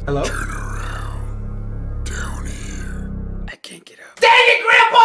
Hello? Turn around. Down here. I can't get up. Dang it, Grandpa!